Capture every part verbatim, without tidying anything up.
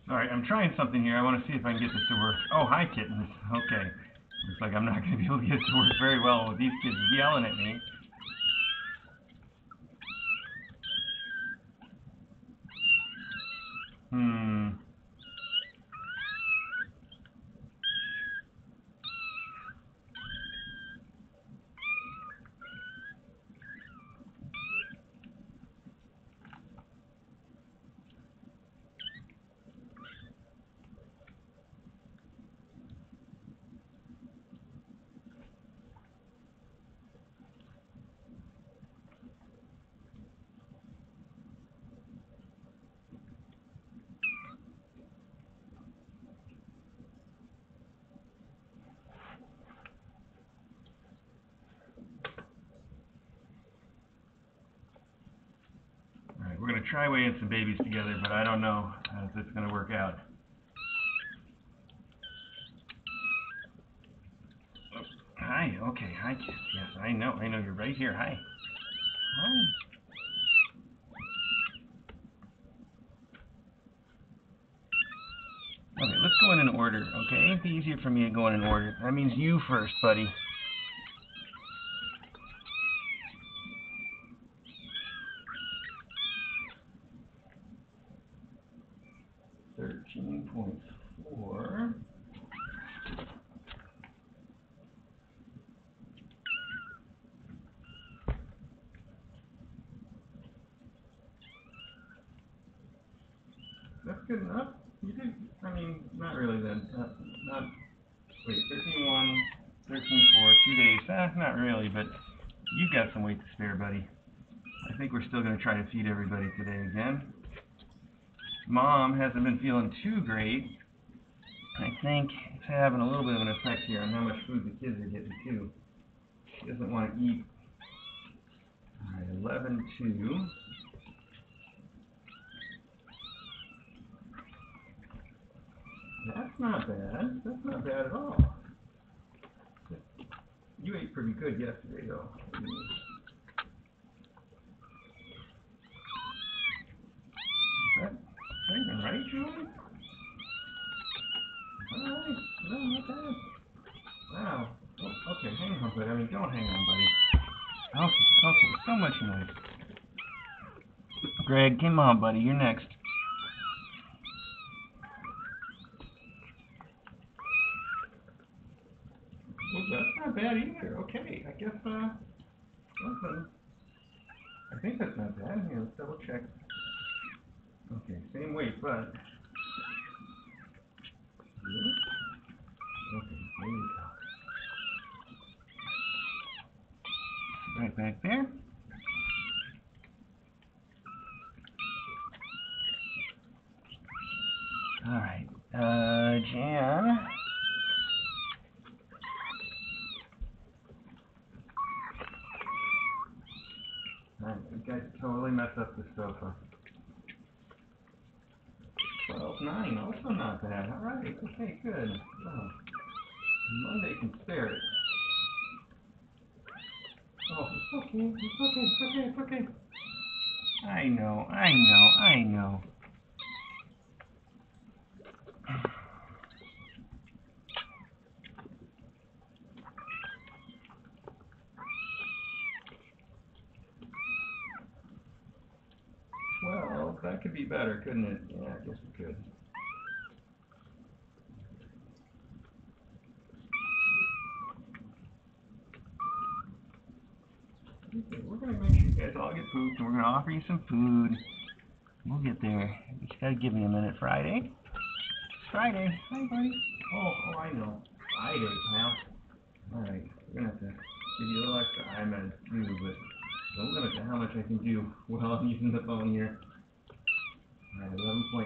Alright, I'm trying something here. I want to see if I can get this to work. Oh, hi, kittens. Okay. Looks like I'm not going to be able to get it to work very well with these kids yelling at me. Hmm. Alright, we're going to try weighing some babies together, but I don't know if it's going to work out. Hi, okay, hi kids. Yes, I know, I know you're right here. Hi. Hi. Okay, let's go in an order, okay? It'd be easier for me to go in an order. That means you first, buddy. thirteen point four. That's good enough. You did, I mean, not really then. Not, not wait, thirteen one, thirteen four, two days. Eh, not really, but you've got some weight to spare, buddy. I think we're still going to try to feed everybody today again. Mom hasn't been feeling too great. I think it's having a little bit of an effect here on how much food the kids are getting too. She doesn't want to eat. Alright, eleven two. That's not bad. That's not bad at all. You ate pretty good yesterday, though. Is that, is that even right, Julie? Alright. No, not bad. Wow. Oh, okay, hang on, buddy. I mean, don't hang on, buddy. Okay, okay. So much noise. Greg, come on, buddy. You're next. Well, that's not bad either. Okay, I guess, uh, listen. I think that's not bad. Here, let's double check. Okay, same weight, but... Okay, here we go. Right back there. Alright, uh, Jan... Alright, you guys totally messed up the sofa. twelve nine, also not bad. Alright, okay, good. Oh, Monday can spare it. Oh, it's okay, it's okay, it's okay, it's okay. I know, I know, I know. Well, that could be better, couldn't it? Yeah, I guess it could. Okay, we're going to make sure you guys all get pooped, and we're going to offer you some food. We'll get there. You just got to give me a minute. Friday? Friday. Hi, buddy. Oh, oh, I know. Friday, pal. Alright, we're going to have to give you a little extra eye meds, too, but no limit to how much I can do while I'm using the phone here. Alright, eleven point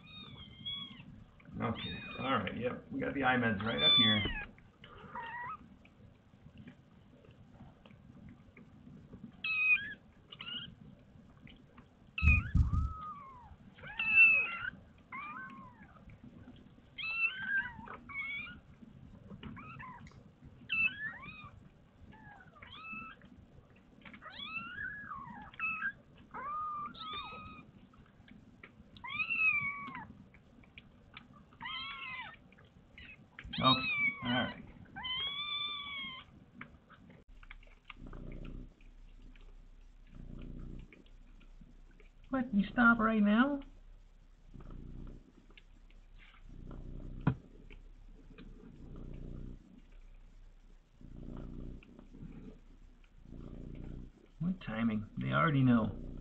nine. Okay, alright, yep. We got the eye meds right up here. Okay, alright. What, you stop right now? What timing? They already know.